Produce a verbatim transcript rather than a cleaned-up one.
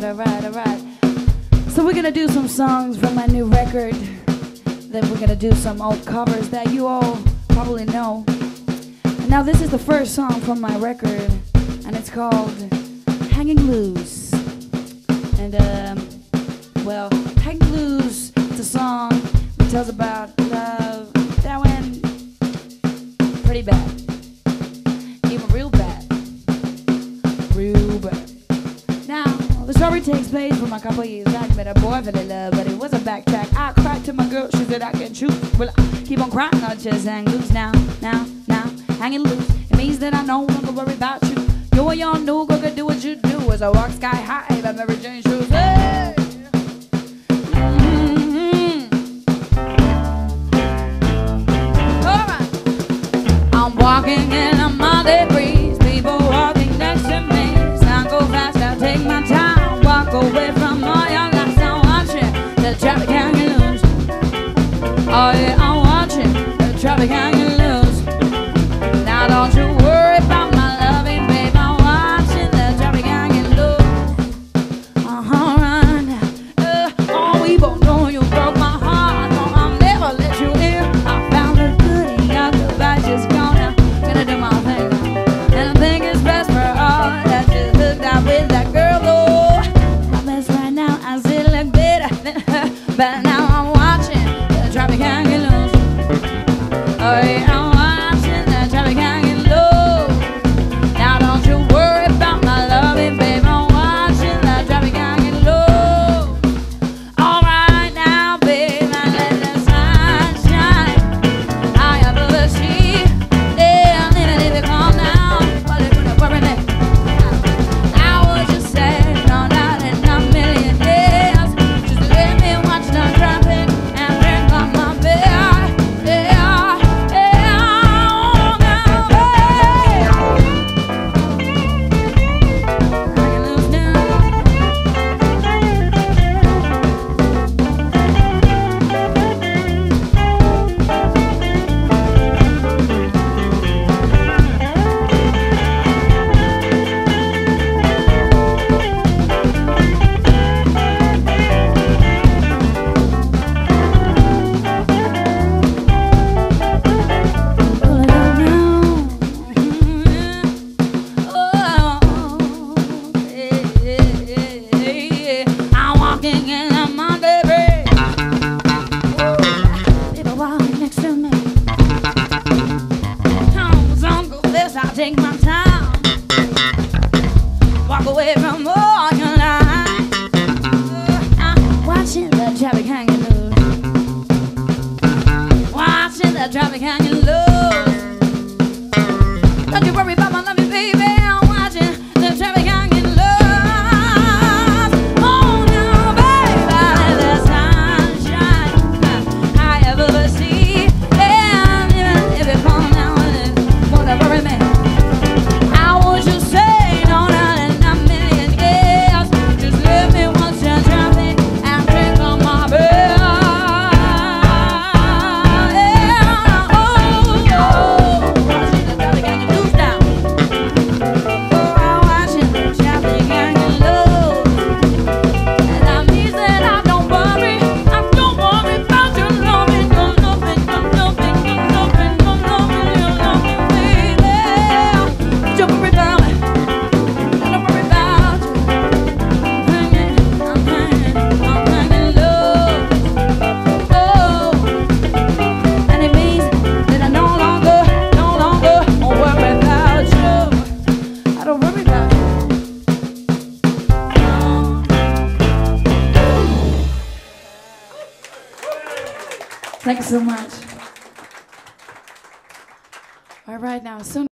alright, alright, alright. So we're gonna do some songs from my new record. Then we're gonna do some old covers that you all probably know. And now this is the first song from my record, and it's called Hanging Loose. And um, well, Hanging Loose, it's a song that tells about love that went pretty bad. Even real bad. Real bad. Now, the story takes place from a couple years back. Met a boy fell in love, but it was a backtrack. I cried to my girl, she said I can choose. Well, I keep on crying, I just hang loose now, now, now, hanging loose. It means that I no longer worry about you. You and your new girl can do what you do as I walk sky high by Mary Jane shoes. Hey! Mm-hmm. All right. I'm walking in a Monday breeze, people walking next to me. Sound go fast, I take my time, walk away from all your lights. I'm watching the traffic hanging loose. Oh yeah, I'm watching the traffic hanging loose. Now don't you worry about my loving, babe. I'm watching the traffic hanging loose. Uh-huh, right now. Uh, oh, we both know you broke my heart. No, I'll never let you in. I found a good in your love. I just gonna, gonna do my thing now. And I think it's best for all that you hooked up with that girl. Oh, my best right now, I still look better than her. But now I'm watching the traffic hanging loose. Oh, yeah, I'm watching the traffic hanging loose. Now don't you worry about my loving, babe. I'm watching the traffic hanging loose. All right now, babe, I let the sun shine. I have a sheet. Yeah, I'm living if it calm down. But it's gonna worry me. I would just say, no, not in a million years. Just let me watch the traffic and drink on my beer. Yeah, yeah, oh, now, babe. Hanging loose now. Pull it up now. Oh, yeah, yeah, yeah. I'm walking in a Monday breeze. People walking next to me. Oh, don't go this, I'll take my time. Walk away from all your lies. I'm watching the traffic hanging loose. Watching the traffic hanging loose. Don't you worry about my loving, baby. I'm watching the traffic hanging loose. Oh, now, baby, let the sunshine I ever see. And even if it falls down, it won't worry me. I would just say, no, not in a million years. Just let me watch the traffic and drink on my beer. Yeah, oh, oh, watching the traffic hanging loose now. Oh, I'm watching the traffic hanging loose. And that means that I don't worry, I don't worry about your loving, your loving, your loving, your loving, your loving, your loving, baby. Don't worry about me, don't worry about you. I'm hanging, I'm hanging, I'm hanging loose. Oh, and it means that I no longer, no longer worry about you. I don't worry about you. Thanks so much. All right, now, soon.